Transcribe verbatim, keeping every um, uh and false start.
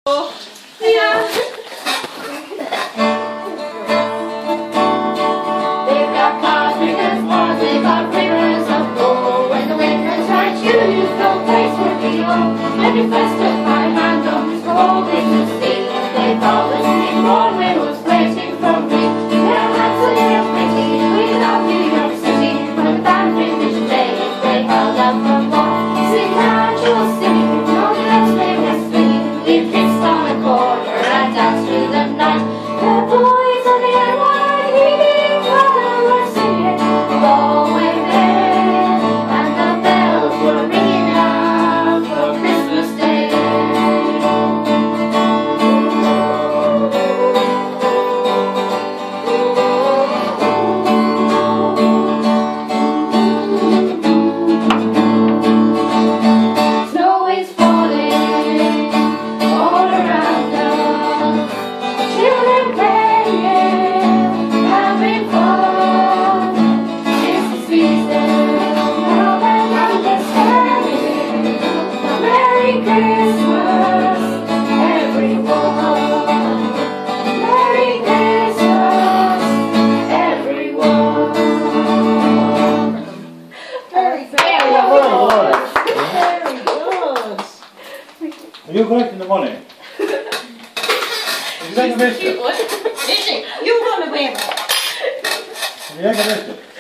Yeah. They've got cars, riggers, wars, they've got rivers of gold. When the wind runs right, you use no place for the old. When you first took my hand on this golden sea, they thought listening for when it was waiting for me. Their hands a little pretty, without New York City. When the band finished playing, they held up for more. Sing out, you will sing, no less they were swinging. Leave kicks on the corner and dance through the night. The boys on the airline heaving while were singing, go away there, and the bells were ringing out for Christmas Day. Snow is falling all around us, children playing, having fun. It's the season of an understanding. Merry Christmas, everyone. Merry Christmas, everyone. Very good. Very good. Are you collecting the money? Have you taken a biscuit? You run away with it. Have you taken a biscuit?